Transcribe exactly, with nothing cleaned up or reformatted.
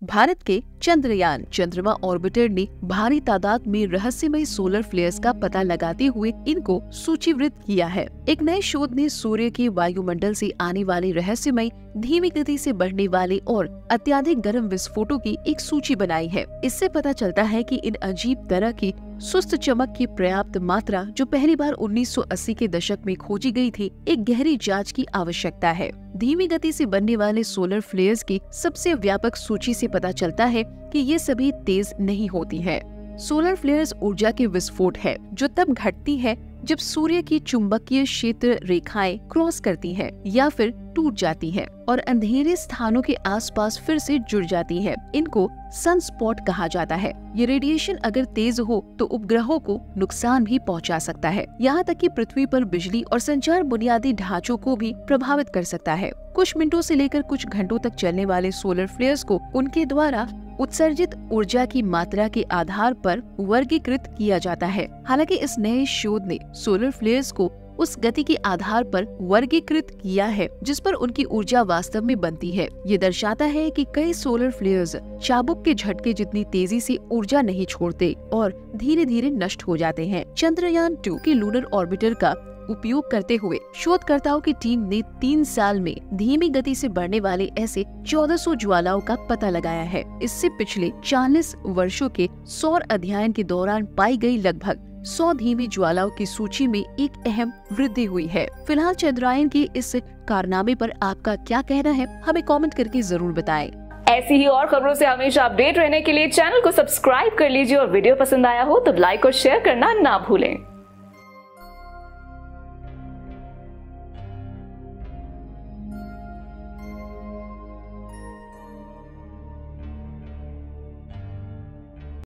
भारत के चंद्रयान चंद्रमा ऑर्बिटर ने भारी तादाद में रहस्यमय सोलर फ्लेयर्स का पता लगाते हुए इनको सूचीबद्ध किया है। एक नए शोध ने सूर्य के वायुमंडल से आने वाले रहस्यमय, धीमी गति से बढ़ने वाले और अत्यधिक गर्म विस्फोटों की एक सूची बनाई है। इससे पता चलता है कि इन अजीब तरह की सुस्त चमक की पर्याप्त मात्रा, जो पहली बार उन्नीस सौ अस्सी के दशक में खोजी गई थी, एक गहरी जांच की आवश्यकता है। धीमी गति से बनने वाले सोलर फ्लेयर्स की सबसे व्यापक सूची से पता चलता है कि ये सभी तेज नहीं होती है। सोलर फ्लेयर्स ऊर्जा के विस्फोट है जो तब घटती है जब सूर्य की चुंबकीय क्षेत्र रेखाएं क्रॉस करती हैं या फिर टूट जाती हैं और अंधेरे स्थानों के आसपास फिर से जुड़ जाती है। इनको सनस्पॉट कहा जाता है। ये रेडिएशन अगर तेज हो तो उपग्रहों को नुकसान भी पहुंचा सकता है, यहाँ तक कि पृथ्वी पर बिजली और संचार बुनियादी ढांचों को भी प्रभावित कर सकता है। कुछ मिनटों से लेकर कुछ घंटों तक चलने वाले सोलर फ्लेयर्स को उनके द्वारा उत्सर्जित ऊर्जा की मात्रा के आधार पर वर्गीकृत किया जाता है। हालांकि इस नए शोध ने सोलर फ्लेयर्स को उस गति के आधार पर वर्गीकृत किया है जिस पर उनकी ऊर्जा वास्तव में बनती है। ये दर्शाता है कि कई सोलर फ्लेयर्स चाबुक के झटके जितनी तेजी से ऊर्जा नहीं छोड़ते और धीरे धीरे नष्ट हो जाते हैं। चंद्रयान टू के लूनर ऑर्बिटर का उपयोग करते हुए शोधकर्ताओं की टीम ने तीन साल में धीमी गति से बढ़ने वाले ऐसे चौदह सौ ज्वालाओं का पता लगाया है। इससे पिछले चालीस वर्षों के सौर अध्ययन के दौरान पाई गई लगभग सौ धीमी ज्वालाओं की सूची में एक अहम वृद्धि हुई है। फिलहाल चंद्रयान के इस कारनामे पर आपका क्या कहना है, हमें कमेंट करके जरूर बताएं। ऐसी ही और खबरों से हमेशा अपडेट रहने के लिए चैनल को सब्सक्राइब कर लीजिए और वीडियो पसंद आया हो तो लाइक और शेयर करना ना भूलें।